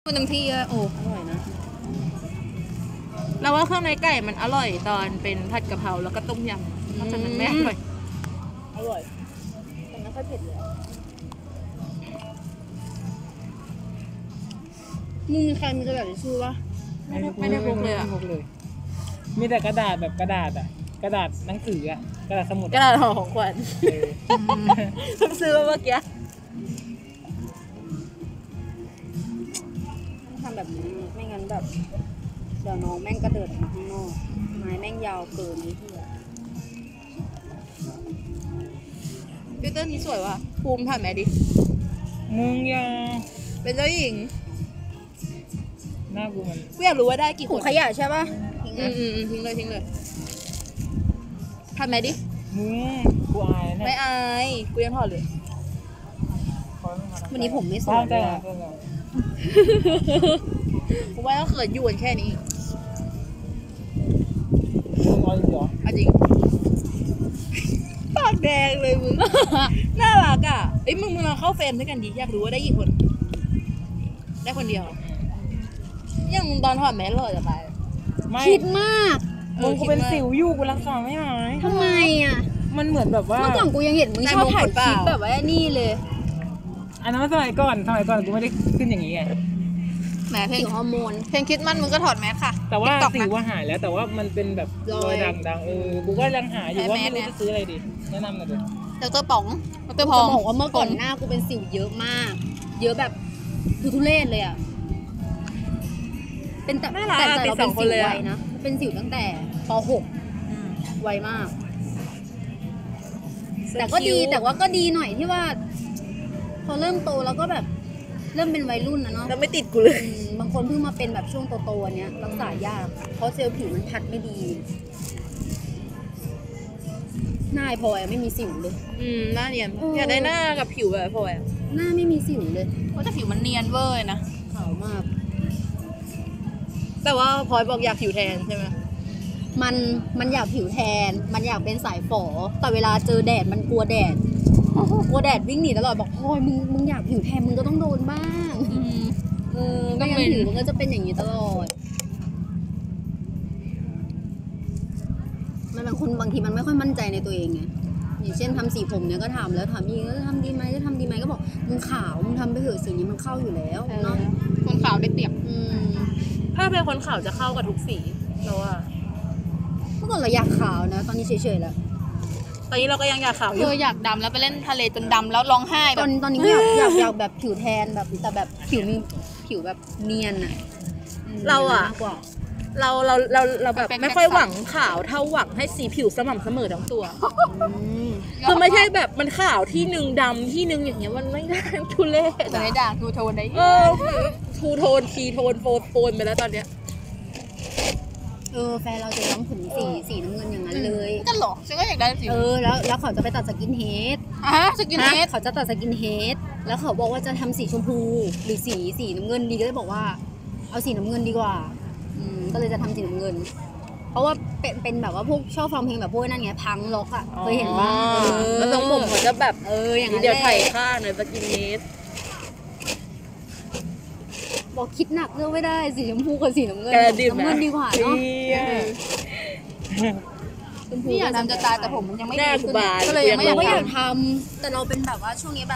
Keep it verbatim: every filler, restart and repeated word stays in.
คนเต็มที่อะโอ้อร่อยนะเราว่าเครื่องในไก่มันอร่อยตอนเป็นผัดกะเพราแล้วก็ต้มยำนอกจากนั้นไม่อร่อยอร่อยแต่ไม่ค่อยเผ็ดเลยมึงใครมีกระดาษทิชชู่ปะไม่ได้ไม่ได้พกเลยอะมีแต่กระดาษแบบกระดาษอะกระดาษหนังสืออะกระดาษสมุดกระดาษห่อของขวัญเพิ่งซื้อมาเมื่อกี้ทำแบบนี้ไม่งั้นแบบเดี๋ยวน้องแม่งกระเดิดมาข้างนอกไม้แม่งยาวเกินนี่ที่ฟิลเตอร์นี้สวยว่ะภูมิถ่ายแม่ดิมึงยาเป็นเจ้าหญิงหน้ากูมันกูอยากรู้ว่าได้กี่คนขยะใช่ป่ะอืมอืมทิ้งเลยทิ้งเลยถ่ายแม่ดิมึงกูอายนะไม่อายกูยังถอดเลยวันนี้ผมไม่สวยเลยกูว่าก็เขินอยู่กันแค่นี้มึงเอาจริงเหรอจริงปากแดงเลยมึงน่ารักอ่ะเอ้ยมึงมึงลองเข้าเฟรมด้วยกันดิอยากรู้ว่าได้กี่คนได้คนเดียวยังตอนถอดแมสเลยจะไปคิดมากมึงกูเป็นสิวอยู่กูรักษาไม่หายทำไมอ่ะมันเหมือนแบบว่าเมื่อก่อนกูยังเห็นมึงชอบถ่ายคลิปแบบว่านี่เลยอันนั้นสมัยก่อนสมัยก่อนกูไม่ได้ขึ้นอย่างนี้ไงแหมเพลงฮอร์โมนเพลงคิดมันมึงก็ถอดแมสค่ะแต่ว่าสิวว่าหายแล้วแต่ว่ามันเป็นแบบรอยด่างๆเออกูก็ยังหาอยู่ว่าไม่รู้จะซื้ออะไรดีแนะนำหน่อยดิดรป๋องดรพองบอกว่าเมื่อก่อนหน้ากูเป็นสิวเยอะมากเยอะแบบทุเรศเลยอ่ะเป็นแต่แต่เราเป็นสิวไวนะเป็นสิวตั้งแต่ป หก ไวมากแต่ก็ดีแต่ว่าก็ดีหน่อยที่ว่าพอเริ่มโตแล้วก็แบบเริ่มเป็นวัยรุ่นนะเนาะแล้วไม่ติดกูเลยบางคนเพิ่งมาเป็นแบบช่วงโตๆเนี้ยรักษายากเพราะเซลล์ผิวมันพัดไม่ดีหน้าพลอยไม่มีสิวเลยอืมหน้าเนียนอยากได้หน้ากับผิวแบบพลอยหน้าไม่มีสิวเลยเพราะแต่ผิวมันเนียนเวอร์นะขาวมากแต่ว่าพลอยบอกอยากผิวแทนใช่ไหมมันมันอยากผิวแทนมันอยากเป็นสายฝอแต่เวลาเจอแดดมันกลัวแดดกลัวแดดวิ่งหนีตลอดบอกพลอยมึงมึงอยากผิวแทนมึงก็ต้องโดนบ้างเออไม่งั้นผิวมันก็จะเป็นอย่างนี้ตลอดมันบางคนบางทีมันไม่ค่อยมั่นใจในตัวเองไงอย่างเช่นทำสีผมเนี่ยก็ถามแล้วถามอีกจะทำดีไหมจะทำดีไหมก็บอกมึงขาวมึงทำไปเถอะสีนี้มันเข้าอยู่แล้วเนาะคนขาวได้เปรียบอืมถ้าเป็นคนขาวจะเข้ากับทุกสีเราว่าเมื่อก่อนเราอยากขาวนะตอนนี้เฉยๆแล้วตอนนี้เราก็ยังอยากขาวอยู่เอออยากดำแล้วไปเล่นทะเลจนดำแล้วร้องไห้ตอนตอนนี้อยากอยากอยากแบบผิวแทนแบบแต่แบบผิวมีผิวแบบเนียนอะเราอะเราเราเราเราแบบไม่ค่อยหวังขาวเท่าหวังให้สีผิวสม่ำเสมอทั้งตัวคือไม่ใช่แบบมันขาวที่หนึ่งดำที่หนึ่งอย่างเงี้ยมันไม่ได้ทุเรศแต่ไม่ด่างทูโทนได้เออทูโทนทีโทนโฟนโฟนไปแล้วตอนเนี้ยเออแฟนเราจะย้อมผมสีสีน้ำเงินอย่างนั้นเลยก็หรอฉันก็อยากได้สีเออแล้วแล้วเขาจะไปตัดสกินเฮดอ่ะสกินเฮดเขาจะตัดสกินเฮดแล้วเขาบอกว่าจะทำสีชมพูหรือสีสีน้ำเงินดีก็เลยบอกว่าเอาสีน้ำเงินดีกว่าอืมก็เลยจะทำสีน้ำเงินเพราะว่าเป็นเป็นแบบว่าพวกชอบฟังเพลงแบบพวกนั่นไงพังล็อกอ่ะเคยเห็นว่าแล้วทรงผมเขาจะแบบเอออย่างนั้นเดี๋ยวไถ่ข้างหน่อยสกินเฮดบอกคิดหนักเลือกไม่ได้สีชมพูกับสีน้ำเงินน้ำเงินดีกว่าเนาะนี่อยากทำจะตายแต่ผมมันยังไม่ดีขึ้นก็เลยยังไม่อยากทำแต่เราเป็นแบบว่าช่วงนี้